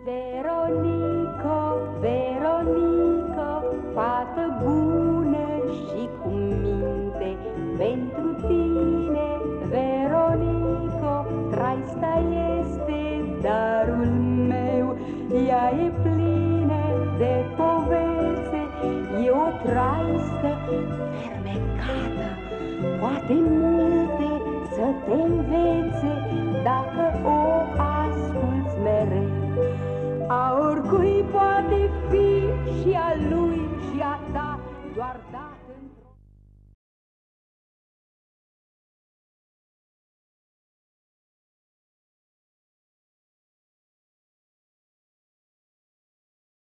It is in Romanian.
Veronico, Veronico, fată bună și cu minte, pentru tine, Veronico, traista este darul meu. Ea e plină de povețe, e o traistă fermecată, poate multe să te învețe dacă o asculți mereu. A oricui poate fi și a lui și a ta, doar dacă într-o